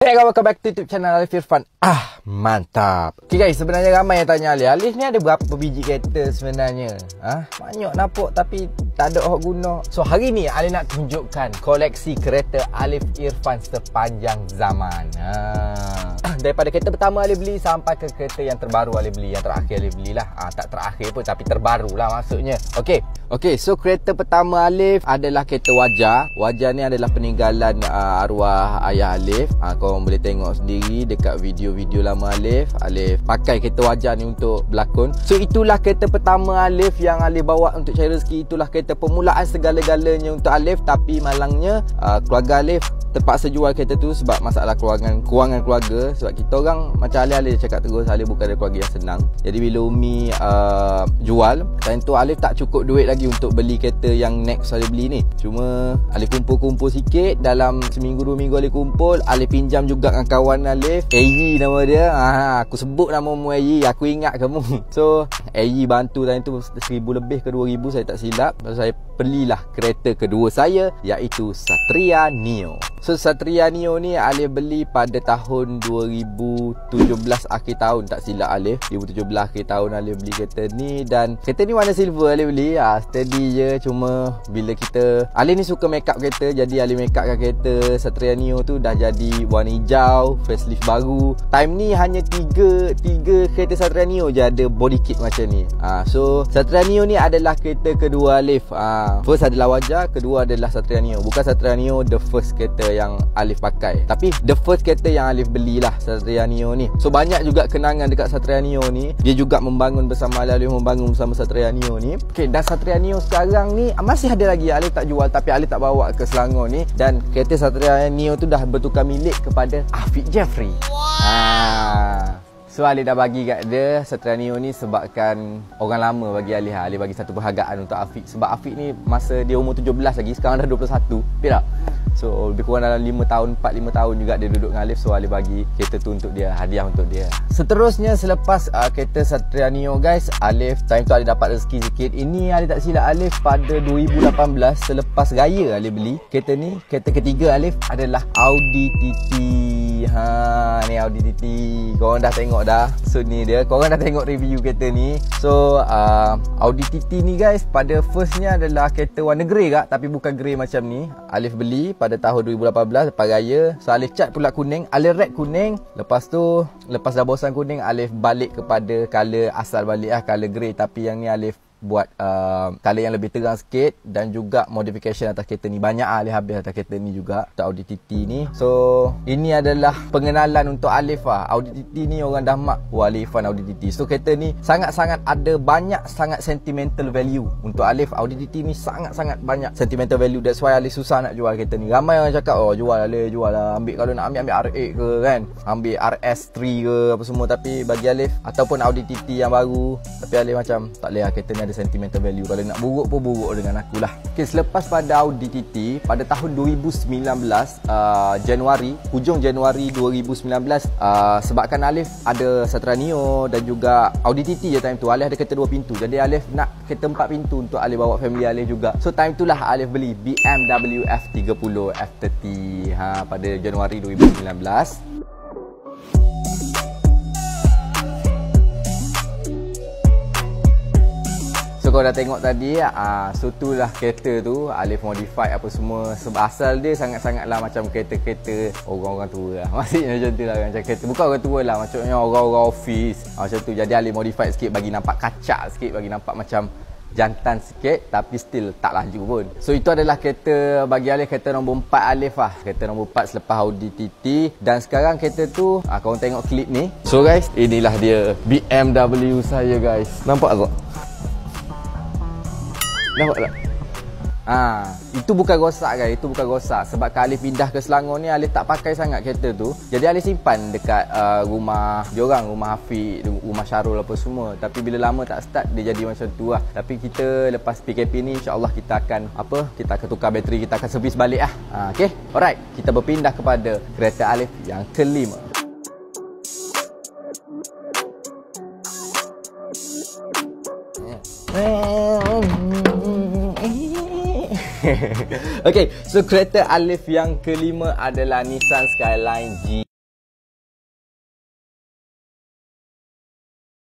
Okay guys, welcome back to YouTube channel Alif Irfan. Mantap. Okay guys, sebenarnya ramai yang tanya Alif ni ada berapa biji kereta sebenarnya? Banyak nampak tapi tak ada orang guna. So hari ni Alif nak tunjukkan koleksi kereta Alif Irfan sepanjang zaman. Daripada kereta pertama Alif beli sampai ke kereta yang terbaru Alif beli, yang terakhir Alif belilah. Tak terakhir pun tapi terbaru lah maksudnya. Okay, so kereta pertama Alif adalah kereta Wajah. Wajah ni adalah peninggalan arwah ayah Alif. Korang boleh tengok sendiri dekat video-video lama Alif. Alif pakai kereta Wajah ni untuk berlakon. So itulah kereta pertama Alif yang Alif bawa untuk cari rezeki. Itulah kereta permulaan segala-galanya untuk Alif. Tapi malangnya keluarga Alif terpaksa jual kereta tu sebab masalah kewangan keluarga. Sebab kita orang macam Alif cakap terus, Alif bukan ada keluarga yang senang. Jadi bila Umi jual, time tu Alif tak cukup duit lagi untuk beli kereta yang next Alif beli ni. Cuma Alif kumpul-kumpul sikit. Dalam seminggu 2 minggu Alif kumpul, Alif pinjam juga dengan kawan Alif, Ayi nama dia. Aku sebut nama mu Ayi, aku ingat kamu. So Ayi bantu time tu 1,000 lebih ke 2,000 saya tak silap. Lepas saya belilah kereta kedua saya, iaitu Satria Neo. So Satria Neo ni Alif beli pada tahun 2017 akhir tahun tak silap Alif. 2017 akhir tahun Alif beli kereta ni. Dan kereta ni warna silver Alif beli. Steady je. Cuma bila kita, Alif ni suka make up kereta, jadi Alif make upkan kereta Satria Neo tu dah jadi warna hijau, facelift baru. Time ni hanya 3 kereta Satria Neo je ada body kit macam ni. So Satria Neo ni adalah kereta kedua Alif. First adalah Wajah, kedua adalah Satria Neo. Bukan Satria Neo the first kereta yang Alif pakai, tapi the first kereta yang Alif belilah Satria Neo ni. So banyak juga kenangan dekat Satria Neo ni. Dia juga membangun bersama Alif, membangun bersama Satria Neo ni. Okay, dan Satria Neo sekarang ni masih ada lagi. Alif tak jual tapi Alif tak bawa ke Selangor ni. Dan kereta Satria Neo tu dah bertukar milik kepada Afiq Jeffrey. So Alif dah bagi kat dia Satria Neo ni sebabkan orang lama bagi Alif. Alif bagi satu penghargaan untuk Afiq. Sebab Afiq ni masa dia umur 17 lagi, sekarang dah 21. Betul tak? So lebih kurang dalam 5 tahun, 4-5 tahun juga dia duduk dengan Alif. So Alif bagi kereta tu untuk dia, hadiah untuk dia. Seterusnya selepas kereta Satria Neo guys, Alif time tu Alif dapat rezeki sikit. Ini Alif tak silap Alif pada 2018 selepas raya Alif beli kereta ni. Kereta ketiga Alif adalah Audi TT. Ni Audi TT. Korang dah tengok dah. So ni dia, korang dah tengok review kereta ni. So Audi TT ni guys, pada firstnya adalah kereta warna grey kak, tapi bukan grey macam ni. Alif beli pada tahun 2018 lepas raya. So Alif cat pula kuning, Alif red kuning. Lepas tu, lepas dah bosan kuning, Alif balik kepada colour asal balik colour grey. Tapi yang ni Alif buat colour yang lebih terang sikit. Dan juga modification atas kereta ni. Banyak Alif habis atas kereta ni juga, untuk Audi TT ni. So ini adalah pengenalan untuk Alif Audi TT ni orang dah mak, Alif Irfan Audi TT. So kereta ni sangat-sangat ada banyak sangat sentimental value untuk Alif. Audi TT ni sangat-sangat banyak sentimental value. That's why Alif susah nak jual kereta ni. Ramai orang cakap, jual Alif, jual lah. Ambil, kalau nak ambil R8 ke kan, ambil RS3 ke apa semua. Tapi bagi Alif, ataupun Audi TT yang baru, tapi Alif macam tak boleh kereta ni ada sentimental value. Kalau nak buruk pun buruk dengan aku lah. Okay, selepas pada Audi TT, pada tahun 2019 Januari, hujung Januari 2019, sebabkan Alif ada Satria Neo dan juga Audi TT je time tu. Alif ada kereta 2 pintu, jadi Alif nak kereta 4 pintu untuk Alif bawa family Alif juga. So time tu lah Alif beli BMW F30 F30 pada Januari 2019. So kau dah tengok tadi, so tu lah kereta tu Alif modify apa semua. Sebab asal dia sangat-sangatlah macam kereta-kereta orang-orang tua lah. Maksudnya macam tu lah, macam kereta, bukan orang tua lah, maksudnya orang-orang office macam tu. Jadi Alif modify sikit, bagi nampak kacak sikit, bagi nampak macam jantan sikit, tapi still tak laju pun. So itu adalah kereta bagi Alif, kereta nombor 4 Alif kereta nombor 4 selepas Audi TT. Dan sekarang kereta tu, korang tengok klip ni. So guys, inilah dia BMW saya guys. Nampak tak? Nampak tak? Itu bukan rosak guys, itu bukan rosak. Sebab kalau Alif pindah ke Selangor ni, Alif tak pakai sangat kereta tu. Jadi Alif simpan dekat rumah diorang, rumah Afiq, rumah Syarul apa semua. Tapi bila lama tak start, dia jadi macam tu lah. Tapi kita lepas PKP ni, insyaAllah kita akan kita akan tukar bateri, kita akan servis balik lah. Okay, alright, kita berpindah kepada kereta Alif yang kelima. Okay, so kereta Alif yang kelima adalah Nissan Skyline G.